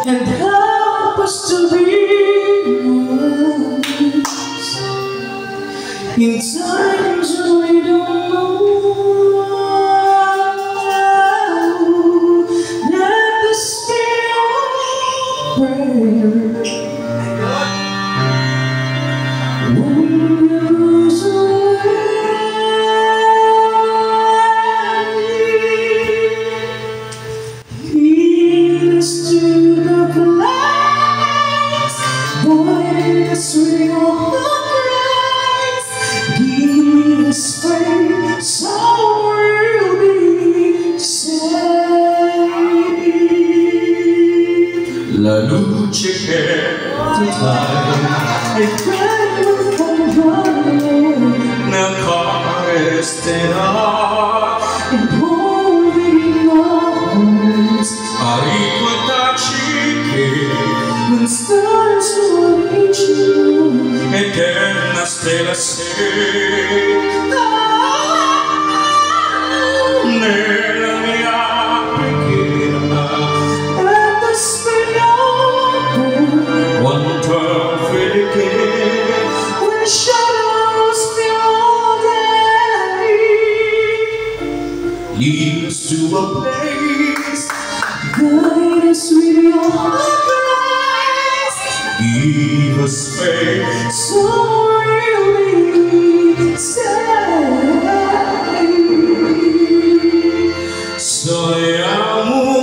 and help us to be wise in times when we don't know. Let this be our prayer. La luce che ti dai è quello fondamentale nel cuore resterà in poveri moments a ricordarci che when stars will reach you eterna stella sei nella mia preghiera. Quanto felice when shadows fill all day, lead us to a place, guide us with your grace, give us faith, so we'll be saved. Sogniamo un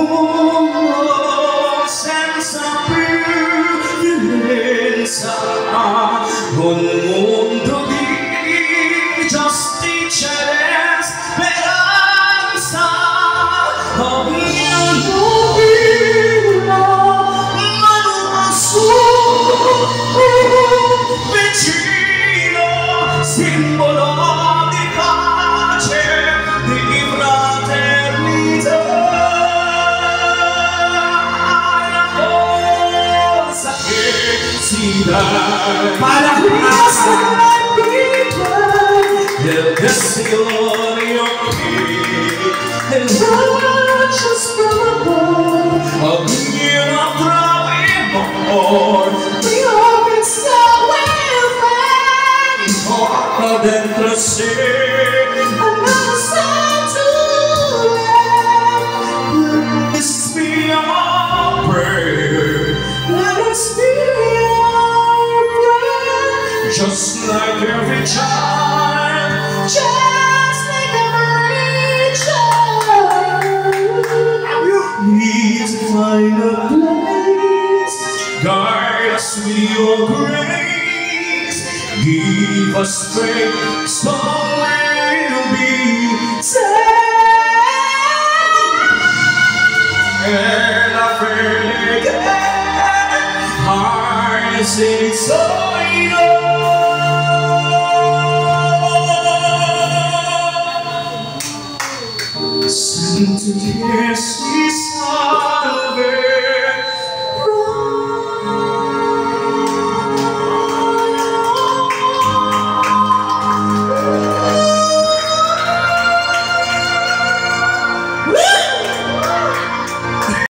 mondo senza più violenza, un mondo di giustizia e speranza. Ognuno viva, mano a su, vicino, simbolo di pace, di fraternità. Para la vita del desiderio che righteous from above, ognuno trovi amor, we hope it's so will find porta dentro sé another side to live. this be our prayer. Let us be our prayer, Just like every child, just like every child. please find a place, guide us with your grace, give us strength, so we'll be Saved. and I feel heart sing so Send to kiss